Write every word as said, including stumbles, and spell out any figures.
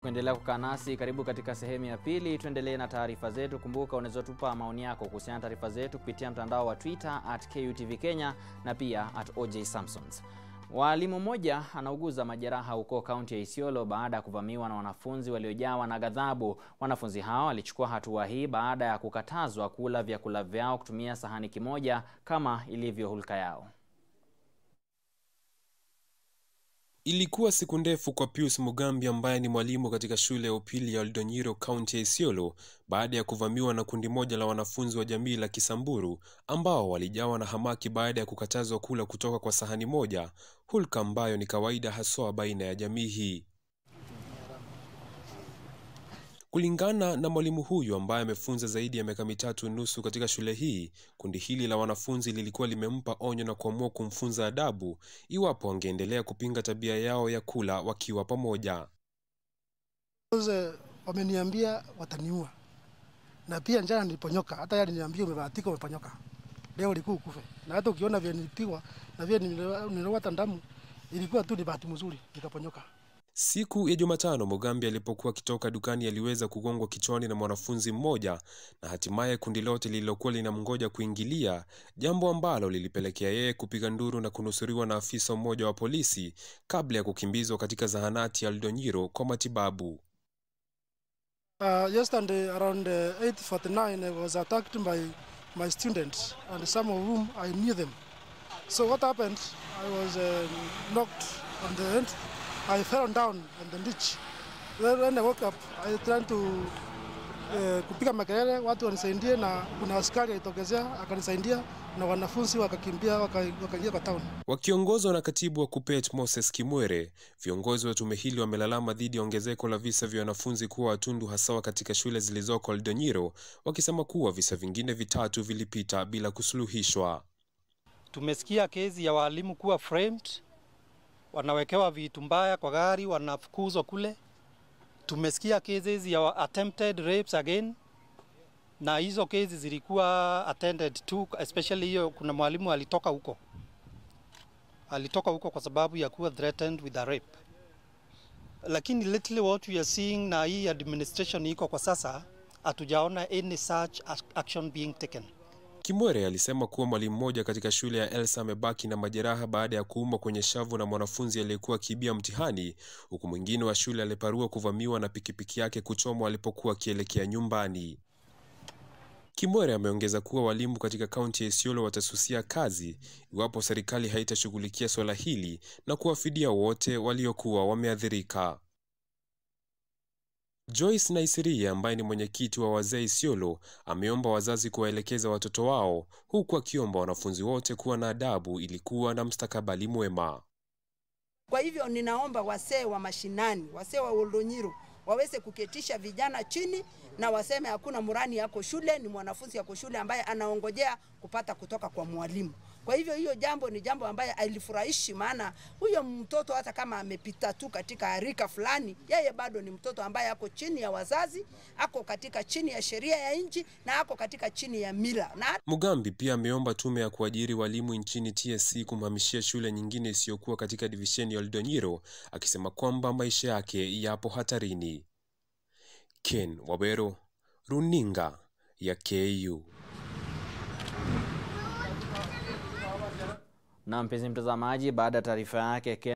Kuendelea kukaa nasi, karibu katika sehemu ya pili. Tuendelee na taarifa zetu. Kumbuka unaweza tupa maoni yako kuhusiana na taarifa zetu kupitia mtandao wa Twitter at K U T V Kenya na pia at O J Samsons. Walimu mmoja anauguza majeraha huko kaunti ya Isiolo baada ya kuvamiwa na wanafunzi waliojawa na ghadhabu. Wanafunzi hao walichukua hatua hii baada ya kukatazwa kula vyakula vyao kutumia sahani kimoja kama ilivyo hulka yao. Ilikuwa siku ndefu kwa Pius Mugambi ambaye ni mwalimu katika shule ya upili ya Oldonyiro, kaunti ya Isiolo, baada ya kuvamiwa na kundi moja la wanafunzi wa jamii la Kisamburu ambao walijawa na hamaki baada ya kukatazwa kula kutoka kwa sahani moja, hulka ambayo ni kawaida haswa baina ya jamii hii. Kulingana na mwalimu huyu ambaye amefunza zaidi ya miaka mitatu nusu katika shule hii, kundi hili la wanafunzi lilikuwa limempa onyo na kuamua kumfunza adabu iwapo angeendelea kupinga tabia yao ya kula wakiwa pamoja. Wameniambia wataniua. Na pia njana niliponyoka, hata yeye aliniambia umebahatika umeponyoka. Leo ulikuwa ukufe. Na hata ukiona vile nilipigwa na vile nililowata damu, ilikuwa tu ni bahati nzuri nikaponyoka. Siku ya Jumatano, Mugambi alipokuwa kitoka dukani aliweza kugongwa kichwani na mwanafunzi mmoja na hatimaye kundi lote lililokuwa linamngoja kuingilia, jambo ambalo lilipelekea yeye kupiga nduru na kunusuriwa na afisa mmoja wa polisi kabla ya kukimbizwa katika zahanati ya Oldonyiro kwa matibabu. Uh, yesterday around uh, eight forty-nine I was attacked by my students and some of whom I knew them. So what happened? I was uh, knocked on the head. I fell down on the ditch. Then when I woke up, I tried to uh, kupiga makelele, watu wanisaidie na kuna askari alitokezea akanisaidia na wanafunzi wakakimbia wakaingia kwa town. Wakiongozwa na katibu wa KUPPET Moses Kimwere, viongozi wa tume hili wamelalama dhidi ya ongezeko la visa vya wanafunzi kuwa watundu hasa katika shule zilizoko Oldonyiro, wakisema kuwa visa vingine vitatu vilipita bila kusuluhishwa. Tumesikia kesi ya walimu kuwa framed, wanawekewa vitu mbaya kwa gari, wanafukuzwa kule. Tumesikia cases ya attempted rapes again, na hizo cases zilikuwa attended to, especially hiyo kuna mwalimu alitoka huko. Alitoka huko kwa sababu ya kuwa threatened with a rape. Lakini lately what we are seeing na hii administration iko kwa sasa, hatujaona any such action being taken. Kimwere alisema kuwa mwalimu mmoja katika shule ya Elsa amebaki na majeraha baada ya kuumwa kwenye shavu na mwanafunzi aliyekuwa akibia mtihani, huku mwingine wa shule aliparua kuvamiwa na pikipiki yake kuchomwa alipokuwa akielekea nyumbani. Kimwere ameongeza kuwa walimu katika kaunti ya Isiolo watasusia kazi iwapo serikali haitashughulikia swala hili na kuwafidia wote waliokuwa wameathirika. Joyce Naisiria ambaye ni mwenyekiti wa wazee Isiolo ameomba wazazi kuwaelekeza watoto wao, huku akiomba wanafunzi wote kuwa na adabu ili kuwa na mustakabali mwema. Kwa hivyo ninaomba wasee wa mashinani, wasee wa Oldonyiro waweze kuketisha vijana chini na waseme hakuna murani yako shule, ni mwanafunzi yako shule ambaye anaongojea kupata kutoka kwa mwalimu. Kwa hivyo hiyo jambo ni jambo ambaye alifurahishi, maana huyo mtoto hata kama amepita tu katika harika fulani, yeye bado ni mtoto ambaye ako chini ya wazazi, ako katika chini ya sheria ya nchi na ako katika chini ya mila. Na Mugambi pia ameomba tume ya kuajiri walimu nchini T S C kumhamishia shule nyingine isiyokuwa katika divisheni ya Oldonyiro, akisema kwamba maisha yake yapo hatarini. Ken Wabero, runinga ya K U. Na mpenzi mtazamaji, baada ya taarifa yake